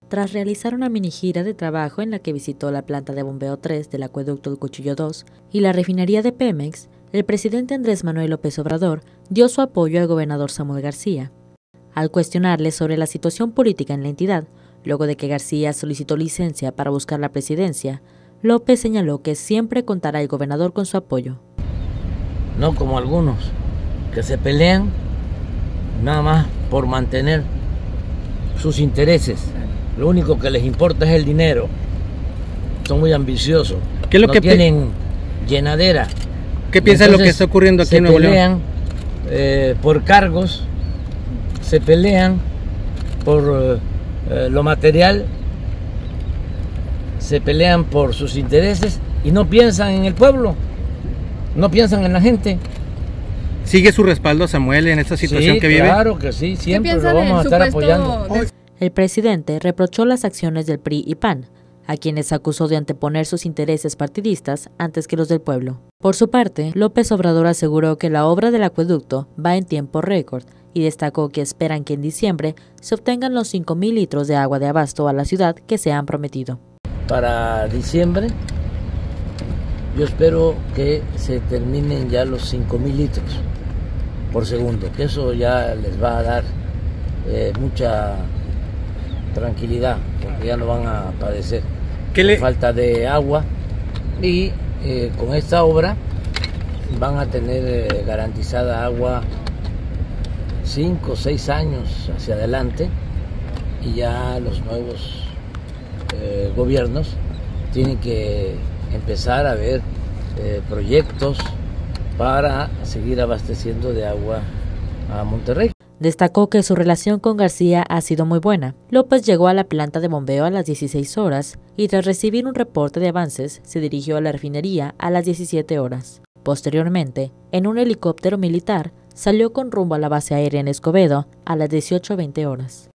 Tras realizar una mini gira de trabajo en la que visitó la planta de bombeo 3 del acueducto El Cuchillo 2 y la refinería de Pemex, el presidente Andrés Manuel López Obrador dio su apoyo al gobernador Samuel García. Al cuestionarle sobre la situación política en la entidad, luego de que García solicitó licencia para buscar la presidencia, López señaló que siempre contará el gobernador con su apoyo. No como algunos que se pelean nada más por mantener sus intereses. Lo único que les importa es el dinero. Son muy ambiciosos. ¿Qué es lo no que tienen llenadera. ¿Qué piensa de lo que está ocurriendo aquí en Nuevo León? Se pelean por cargos, se pelean por lo material, se pelean por sus intereses y no piensan en el pueblo, no piensan en la gente. ¿Sigue su respaldo a Samuel en esta situación que vive? Claro que sí, siempre lo vamos a estar apoyando. El presidente reprochó las acciones del PRI y PAN, a quienes acusó de anteponer sus intereses partidistas antes que los del pueblo. Por su parte, López Obrador aseguró que la obra del acueducto va en tiempo récord y destacó que esperan que en diciembre se obtengan los 5,000 litros de agua de abasto a la ciudad que se han prometido. Para diciembre, yo espero que se terminen ya los 5,000 litros por segundo, que eso ya les va a dar mucha tranquilidad, porque ya no van a padecer falta de agua y con esta obra van a tener garantizada agua 5 o 6 años hacia adelante y ya los nuevos gobiernos tienen que empezar a ver proyectos para seguir abasteciendo de agua a Monterrey. Destacó que su relación con García ha sido muy buena. López llegó a la planta de bombeo a las 16 horas y tras recibir un reporte de avances, se dirigió a la refinería a las 17 horas. Posteriormente, en un helicóptero militar, salió con rumbo a la base aérea en Escobedo a las 18:20 horas.